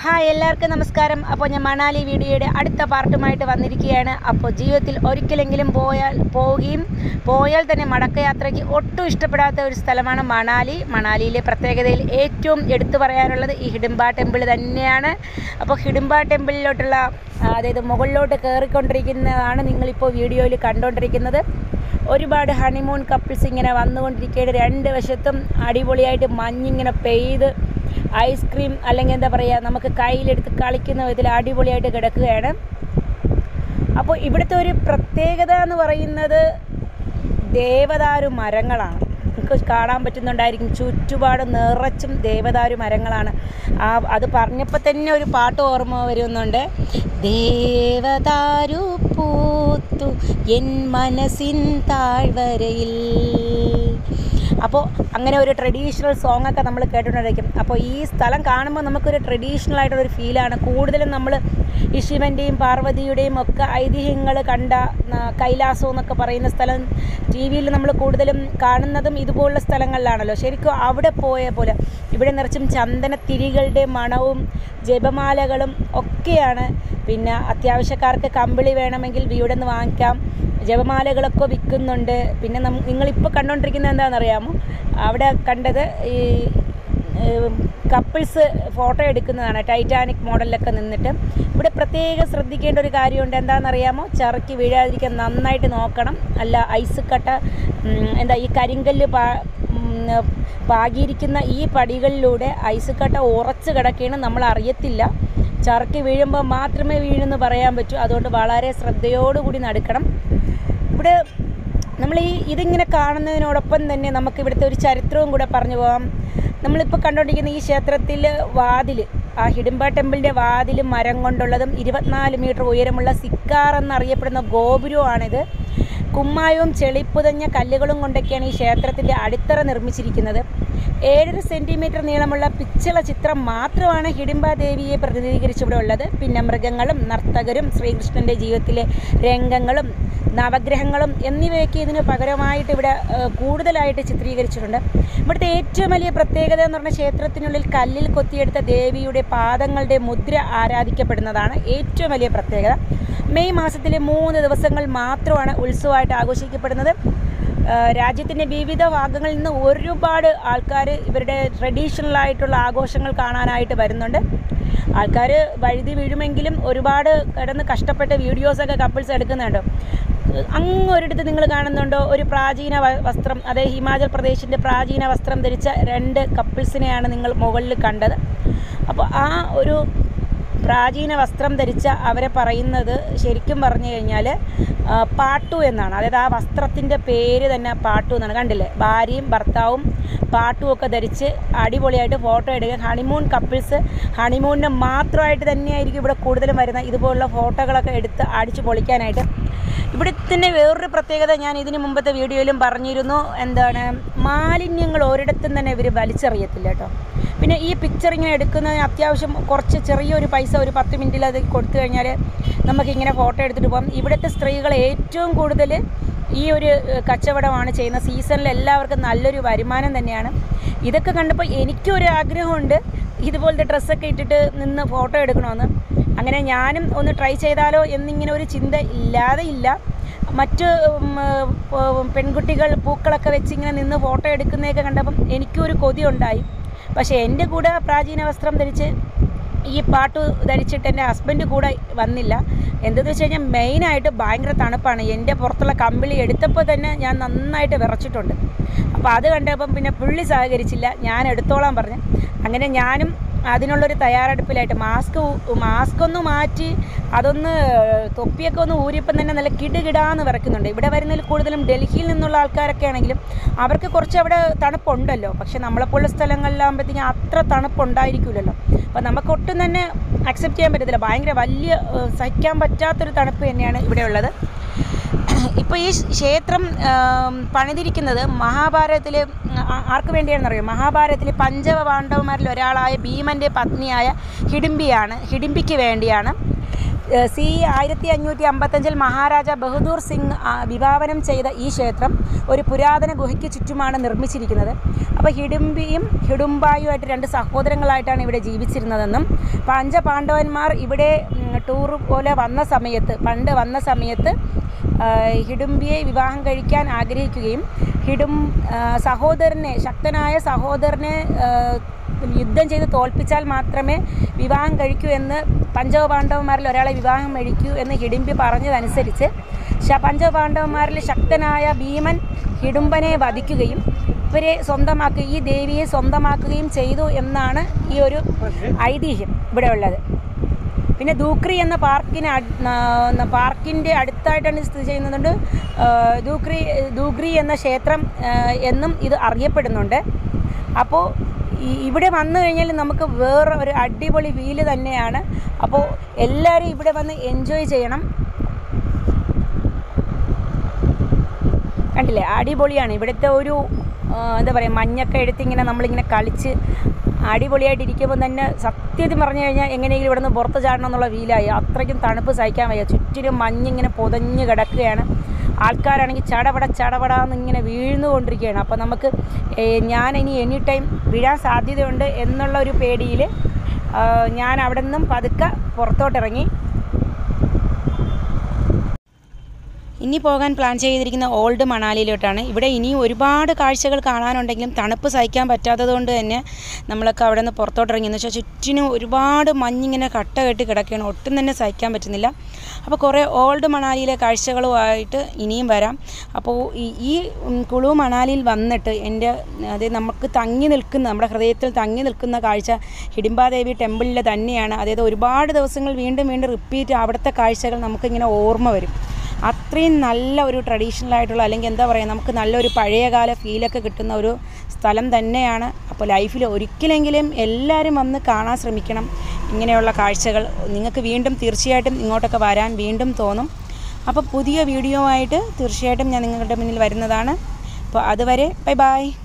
Hi എല്ലാവർക്കും നമസ്കാരം. അപ്പോൾ ഞാൻ മണാലി വീഡിയോയുടെ അടുത്ത പാർട്ടുമായിട്ട് വന്നിരിക്കുകയാണ്. അപ്പോൾ ജീവിതത്തിൽ ഒരിക്കലെങ്കിലും പോയാൽ തന്നെ മടക്കയാത്രയ്ക്ക് ഒട്ടും ഇഷ്ടപ്പെടാത്ത ഒരു സ്ഥലമാണ് മണാലി. മണാലിയിലെ പ്രത്യേകതയിൽ ഏറ്റവും എടുത്തു പറയാനുള്ളത് ഈ ഹിഡിംബ ടെമ്പിൾ തന്നെയാണ്. അപ്പോൾ ഹിഡിംബ ടെമ്പിളിലോട്ടുള്ള അതായത് മുകളിലോട്ട് കയറിക്കൊണ്ടിരിക്കുന്നതാണ് നിങ്ങളിപ്പോൾ വീഡിയോയിൽ കണ്ടുകൊണ്ടിരിക്കുന്നത്. ഒരുപാട് ഹണിമൂൺ കപ്പിൾസ് ഇങ്ങനെ വന്നുകൊണ്ടിരിക്കുകയാണ്. രണ്ട് വശത്തും അടിപൊളിയായിട്ട് മഞ്ഞിങ്ങനെ പെയ്ത് ഐസ്ക്രീം അല്ലെങ്കിൽ എന്താ പറയുക, നമുക്ക് കയ്യിലെടുത്ത് കളിക്കുന്ന വിധത്തിൽ അടിപൊളിയായിട്ട് കിടക്കുകയാണ്. അപ്പോൾ ഇവിടുത്തെ ഒരു പ്രത്യേകത എന്ന് പറയുന്നത് ദേവദാരു മരങ്ങളാണ്. നമുക്ക് കാണാൻ പറ്റുന്നുണ്ടായിരിക്കും, ചുറ്റുപാട് നിറച്ചും ദേവദാരു മരങ്ങളാണ്. അത് പറഞ്ഞപ്പോൾ തന്നെ ഒരു പാട്ട് ഓർമ്മ വരുന്നുണ്ട്. ദേവദാരു പൂത്തു എൻ മനസ്സിൻ താഴ്വരയിൽ. അപ്പോൾ അങ്ങനെ ഒരു ട്രഡീഷണൽ സോങ്ങൊക്കെ നമ്മൾ കേട്ടുകൊണ്ടിരിക്കും. അപ്പോൾ ഈ സ്ഥലം കാണുമ്പോൾ നമുക്കൊരു ട്രഡീഷണൽ ആയിട്ടുള്ളൊരു ഫീലാണ്. കൂടുതലും നമ്മൾ ഈ ശിവൻ്റെയും പാർവതിയുടെയും ഒക്കെ ഐതിഹ്യങ്ങൾ കണ്ട കൈലാസം എന്നൊക്കെ പറയുന്ന സ്ഥലം ടി വിയിൽ നമ്മൾ കൂടുതലും കാണുന്നതും ഇതുപോലുള്ള സ്ഥലങ്ങളിലാണല്ലോ. ശരിക്കും അവിടെ പോയ പോലെ ഇവിടെ നിറച്ചും ചന്ദനത്തിരികളുടെ മണവും ജപമാലകളും ഒക്കെയാണ്. പിന്നെ അത്യാവശ്യക്കാർക്ക് കമ്പിളി വേണമെങ്കിൽ ഇവിടെ നിന്ന് വാങ്ങിക്കാം. ജപമാലകളൊക്കെ വിൽക്കുന്നുണ്ട്. പിന്നെ നിങ്ങളിപ്പോൾ കണ്ടുകൊണ്ടിരിക്കുന്നത് എന്താണെന്നറിയാമോ? അവിടെ കണ്ടത് ഈ കപ്പിൾസ് ഫോട്ടോ എടുക്കുന്നതാണ്, ടൈറ്റാനിക് മോഡലിലൊക്കെ നിന്നിട്ട്. ഇവിടെ പ്രത്യേകം ശ്രദ്ധിക്കേണ്ട ഒരു കാര്യമുണ്ട്. എന്താണെന്നറിയാമോ? ചറുക്കി വീഴാതിരിക്കാൻ നന്നായിട്ട് നോക്കണം. അല്ല ഐസ് കട്ട ഈ കരിങ്കല്ല് പാകിയിരിക്കുന്ന ഈ പടികളിലൂടെ ഐസ് കട്ട ഉറച്ച് കിടക്കുകയാണ്, നമ്മൾ അറിയത്തില്ല. ചറുക്കി വീഴുമ്പോൾ മാത്രമേ വീഴുമെന്ന് പറയാൻ പറ്റൂ. അതുകൊണ്ട് വളരെ ശ്രദ്ധയോടുകൂടി നടക്കണം. ഇവിടെ നമ്മൾ ഇതിങ്ങനെ കാണുന്നതിനോടൊപ്പം തന്നെ നമുക്ക് ഇവിടുത്തെ ഒരു ചരിത്രവും കൂടെ പറഞ്ഞു പോകാം. നമ്മളിപ്പോൾ കണ്ടുകൊണ്ടിരിക്കുന്ന ഈ ക്ഷേത്രത്തിൽ വാതിൽ, ആ ഹിഡിംബ ടെമ്പിളിൻ്റെ വാതിൽ മരം കൊണ്ടുള്ളതും 24 മീറ്റർ ഉയരമുള്ള സിക്കാർ എന്നറിയപ്പെടുന്ന ഗോപുരമാണിത്. കുമ്മായവും ചെളിപ്പുതഞ്ഞ കല്ലുകളും കൊണ്ടൊക്കെയാണ് ഈ ക്ഷേത്രത്തിൻ്റെ അടിത്തറ നിർമ്മിച്ചിരിക്കുന്നത്. 7 സെൻറ്റിമീറ്റർ നീളമുള്ള പിച്ചള ചിത്രം മാത്രമാണ് ഹിഡിംബ ദേവിയെ പ്രതിനിധീകരിച്ചിവിടെ ഉള്ളത്. പിന്നെ മൃഗങ്ങളും നർത്തകരും ശ്രീകൃഷ്ണൻ്റെ ജീവിതത്തിലെ രംഗങ്ങളും നവഗ്രഹങ്ങളും എന്നിവയൊക്കെ ഇതിന് പകരമായിട്ട് ഇവിടെ കൂടുതലായിട്ട് ചിത്രീകരിച്ചിട്ടുണ്ട്. ഇവിടുത്തെ ഏറ്റവും വലിയ പ്രത്യേകത എന്ന് പറഞ്ഞാൽ ക്ഷേത്രത്തിനുള്ളിൽ കല്ലിൽ കൊത്തിയെടുത്ത ദേവിയുടെ പാദങ്ങളുടെ മുദ്ര ആരാധിക്കപ്പെടുന്നതാണ് ഏറ്റവും വലിയ പ്രത്യേകത. മെയ് മാസത്തിലെ 3 ദിവസങ്ങൾ മാത്രമാണ് ഉത്സവമായിട്ട് ആഘോഷിക്കപ്പെടുന്നത്. രാജ്യത്തിൻ്റെ വിവിധ ഭാഗങ്ങളിൽ നിന്ന് ഒരുപാട് ആൾക്കാർ ഇവരുടെ ട്രഡീഷണലായിട്ടുള്ള ആഘോഷങ്ങൾ കാണാനായിട്ട് വരുന്നുണ്ട്. ആൾക്കാർ വഴുതി വീഴുമെങ്കിലും ഒരുപാട് കിടന്ന് കഷ്ടപ്പെട്ട് വീഡിയോസൊക്കെ കപ്പിൾസ് എടുക്കുന്നുണ്ട്. അങ്ങൊരിടത്ത് നിങ്ങൾ കാണുന്നുണ്ടോ ഒരു പ്രാചീന വസ്ത്രം, അതായത് ഹിമാചൽ പ്രദേശിൻ്റെ പ്രാചീന വസ്ത്രം ധരിച്ച 2 കപ്പിൾസിനെയാണ് നിങ്ങൾ മുകളിൽ കണ്ടത്. അപ്പോൾ ആ ഒരു പ്രാചീന വസ്ത്രം ധരിച്ച അവരെ പറയുന്നത് ശരിക്കും പറഞ്ഞു കഴിഞ്ഞാൽ പാട്ടു എന്നാണ്. അതായത് ആ വസ്ത്രത്തിൻ്റെ പേര് തന്നെ പാട്ടു എന്നാണ്. കണ്ടില്ലേ, ഭാര്യയും ഭർത്താവും പാട്ടുമൊക്കെ ധരിച്ച് അടിപൊളിയായിട്ട് ഫോട്ടോ എടുക്കുക. ഹണിമൂൺ കപ്പിൾസ് ഹണിമൂണിന് മാത്രമായിട്ട് തന്നെയായിരിക്കും ഇവിടെ കൂടുതലും വരുന്നത്, ഇതുപോലുള്ള ഫോട്ടോകളൊക്കെ എടുത്ത് അടിച്ച് പൊളിക്കാനായിട്ട്. ഇവിടെ തന്നെ വേറൊരു പ്രത്യേകത ഞാൻ ഇതിന് മുമ്പത്തെ വീഡിയോയിലും പറഞ്ഞിരുന്നു. മാലിന്യങ്ങൾ ഒരിടത്തും തന്നെ ഇവർ വലിച്ചെറിയത്തില്ല കേട്ടോ. പിന്നെ ഈ പിക്ചർ ഇങ്ങനെ എടുക്കുന്നതിന് അത്യാവശ്യം കുറച്ച് ചെറിയൊരു പൈസ, ഒരു 10 മിനിറ്റിൽ അത് കൊടുത്തു കഴിഞ്ഞാൽ നമുക്കിങ്ങനെ ഫോട്ടോ എടുത്തിട്ട് പോകാം. ഇവിടുത്തെ സ്ത്രീകൾ ഏറ്റവും കൂടുതൽ ഈ ഒരു കച്ചവടമാണ് ചെയ്യുന്നത്. സീസണിൽ എല്ലാവർക്കും നല്ലൊരു വരുമാനം തന്നെയാണ്. ഇതൊക്കെ കണ്ടപ്പോൾ എനിക്കൊരു ആഗ്രഹമുണ്ട് ഇതുപോലത്തെ ഡ്രസ്സൊക്കെ ഇട്ടിട്ട് നിന്ന് ഫോട്ടോ എടുക്കണമെന്ന്. അങ്ങനെ ഞാനും ഒന്ന് ട്രൈ ചെയ്താലോ എന്നിങ്ങനെ ഒരു ചിന്ത ഇല്ലാതെ ഇല്ല. മറ്റ് പെൺകുട്ടികൾ പൂക്കളൊക്കെ വെച്ച് ഇങ്ങനെ നിന്ന് ഫോട്ടോ എടുക്കുന്നതൊക്കെ കണ്ടപ്പം എനിക്കൊരു കൊതി ഉണ്ടായി. പക്ഷേ എൻ്റെ കൂടെ പ്രാചീന വസ്ത്രം ധരിച്ച് ഈ പാട്ടു ധരിച്ചിട്ട് എൻ്റെ ഹസ്ബൻഡ് കൂടെ വന്നില്ല. എന്തെന്ന് വെച്ച് കഴിഞ്ഞാൽ മെയിനായിട്ട് ഭയങ്കര തണുപ്പാണ്. എൻ്റെ പുറത്തുള്ള കമ്പിളി എടുത്തപ്പോൾ തന്നെ ഞാൻ നന്നായിട്ട് വിറച്ചിട്ടുണ്ട്. അപ്പോൾ അത് കണ്ടപ്പം പിന്നെ പുള്ളി സഹകരിച്ചില്ല, ഞാൻ എടുത്തോളാൻ പറഞ്ഞു. അങ്ങനെ ഞാനും അതിനുള്ളൊരു തയ്യാറെടുപ്പിലായിട്ട് മാസ്ക് ഒന്ന് മാറ്റി അതൊന്ന് തൊപ്പിയൊക്കെ ഒന്ന് ഊരിയപ്പം തന്നെ നല്ല കിടുകിടാന്ന് വിറയ്ക്കുന്നുണ്ട്. ഇവിടെ വരുന്നതിൽ കൂടുതലും ഡൽഹിയിൽ നിന്നുള്ള ആൾക്കാരൊക്കെ ആണെങ്കിലും അവർക്ക് കുറച്ച് അവിടെ തണുപ്പുണ്ടല്ലോ. പക്ഷെ നമ്മളെപ്പോലുള്ള സ്ഥലങ്ങളിലാകുമ്പോഴത്തേക്കും അത്ര തണുപ്പുണ്ടായിരിക്കില്ലല്ലോ. അപ്പോൾ നമുക്കൊട്ടും തന്നെ അക്സെപ്റ്റ് ചെയ്യാൻ പറ്റത്തില്ല. ഭയങ്കര വലിയ സഹിക്കാൻ പറ്റാത്തൊരു തണുപ്പ് തന്നെയാണ് ഇവിടെ ഉള്ളത്. ഇപ്പോൾ ഈ ക്ഷേത്രം പണിതിരിക്കുന്നത് മഹാഭാരതത്തിൽ ആർക്ക് വേണ്ടിയാണെന്നറിയോ? മഹാഭാരതത്തിൽ പഞ്ചപാണ്ഡവന്മാരിൽ ഒരാളായ ഭീമൻ്റെ പത്നിയായ ഹിഡിംബിക്ക് വേണ്ടിയാണ്. CE 1555 മഹാരാജ ബഹദൂർ സിംഗ് വിഭാവനം ചെയ്ത ഈ ക്ഷേത്രം ഒരു പുരാതന ഗുഹയ്ക്ക് ചുറ്റുമാണ് നിർമ്മിച്ചിരിക്കുന്നത്. അപ്പോൾ ഹിഡുംബിയും ഹിഡുംബായുമായിട്ട് 2 സഹോദരങ്ങളായിട്ടാണ് ഇവിടെ ജീവിച്ചിരുന്നതെന്നും പഞ്ചപാണ്ഡവന്മാർ ഇവിടെ ടൂർ പോലെ പണ്ട് വന്ന സമയത്ത് ഹിഡുംബിയെ വിവാഹം കഴിക്കാൻ ആഗ്രഹിക്കുകയും ശക്തനായ സഹോദരനെ യുദ്ധം ചെയ്ത് തോൽപ്പിച്ചാൽ മാത്രമേ വിവാഹം കഴിക്കൂ എന്ന് പഞ്ചപാണ്ഡവന്മാരിൽ ഒരാളെ വിവാഹം കഴിക്കൂ എന്ന് ഹിഡിംബി പറഞ്ഞതനുസരിച്ച് പഞ്ചപാണ്ഡവന്മാരിൽ ശക്തനായ ഭീമൻ ഹിഡുംബനെ വധിക്കുകയും ഈ ദേവിയെ സ്വന്തമാക്കുകയും ചെയ്തു എന്നാണ് ഈ ഒരു ഐതിഹ്യം ഇവിടെ ഉള്ളത്. പിന്നെ ദൂക്രി എന്ന പാർക്കിൻ്റെ അടുത്തായിട്ടാണ് സ്ഥിതി ചെയ്യുന്നതുകൊണ്ട് ദൂഗ്രി എന്ന ക്ഷേത്രം എന്നും ഇത് അറിയപ്പെടുന്നുണ്ട്. അപ്പോൾ ഇവിടെ വന്നു കഴിഞ്ഞാൽ നമുക്ക് വേറെ ഒരു അടിപൊളി ഫീല് തന്നെയാണ്. അപ്പോൾ എല്ലാവരും ഇവിടെ വന്ന് എൻജോയ് ചെയ്യണം. കണ്ടില്ലേ, അടിപൊളിയാണ് ഇവിടുത്തെ ഒരു എന്താ പറയുക, മഞ്ഞൊക്കെ എടുത്തിങ്ങനെ നമ്മളിങ്ങനെ കളിച്ച് അടിപൊളിയായിട്ടിരിക്കുമ്പോൾ തന്നെ സത്യത്തിൽ പറഞ്ഞു കഴിഞ്ഞാൽ എങ്ങനെയെങ്കിലും ഇവിടെ നിന്ന് പുറത്ത് ചാടണം എന്നുള്ള ഫീലായി. അത്രയ്ക്കും തണുപ്പ് സഹിക്കാൻ വയ്യ. ചുറ്റിനും മഞ്ഞിങ്ങനെ പൊതഞ്ഞ് കിടക്കുകയാണ്. ആൾക്കാരാണെങ്കിൽ ചടപടാന്ന് ഇങ്ങനെ വീഴുന്നുകൊണ്ടിരിക്കുകയാണ്. അപ്പോൾ നമുക്ക് ഞാനിനി എനി ടൈം വീഴാൻ സാധ്യതയുണ്ട് എന്നുള്ള ഒരു പേടിയിൽ ഞാൻ അവിടെ നിന്നും പതുക്കെ പുറത്തോട്ടിറങ്ങി. ഇനി പോകാൻ പ്ലാൻ ചെയ്തിരിക്കുന്ന ഓൾഡ് മണാലിയിലോട്ടാണ്. ഇവിടെ ഇനിയും ഒരുപാട് കാഴ്ചകൾ കാണാനുണ്ടെങ്കിലും തണുപ്പ് സഹിക്കാൻ പറ്റാത്തതുകൊണ്ട് തന്നെ നമ്മളൊക്കെ അവിടെ നിന്ന് പുറത്തോട്ടിറങ്ങി. എന്ന് വെച്ചാൽ ചുറ്റിനും ഒരുപാട് മഞ്ഞിങ്ങനെ കട്ട കെട്ടി കിടക്കുകയാണ്. ഒട്ടും തന്നെ സഹിക്കാൻ പറ്റുന്നില്ല. അപ്പോൾ കുറേ ഓൾഡ് മണാലിയിലെ കാഴ്ചകളുമായിട്ട് ഇനിയും വരാം. അപ്പോൾ ഈ കുളു മണാലിയിൽ വന്നിട്ട് നമുക്ക് നമ്മുടെ ഹൃദയത്തിൽ തങ്ങി നിൽക്കുന്ന കാഴ്ച ഹിഡിംബാദേവി ടെമ്പിളിൽ തന്നെയാണ്. അതായത് ഒരുപാട് ദിവസങ്ങൾ വീണ്ടും റിപ്പീറ്റ് അവിടുത്തെ കാഴ്ചകൾ നമുക്കിങ്ങനെ ഓർമ്മ വരും. അത്രയും നല്ല ഒരു ട്രഡീഷണൽ ആയിട്ടുള്ള, അല്ലെങ്കിൽ എന്താ പറയുക, നമുക്ക് നല്ലൊരു പഴയകാല ഫീലൊക്കെ കിട്ടുന്ന ഒരു സ്ഥലം തന്നെയാണ്. അപ്പോൾ ലൈഫിൽ ഒരിക്കലെങ്കിലും എല്ലാവരും വന്ന് കാണാൻ ശ്രമിക്കണം ഇങ്ങനെയുള്ള കാഴ്ചകൾ. നിങ്ങൾക്ക് തീർച്ചയായിട്ടും ഇങ്ങോട്ടൊക്കെ വരാൻ വീണ്ടും തോന്നും. അപ്പോൾ പുതിയ വീഡിയോ ആയിട്ട് തീർച്ചയായിട്ടും ഞാൻ നിങ്ങളുടെ മുന്നിൽ വരുന്നതാണ്. അപ്പോൾ അതുവരെ ബൈ.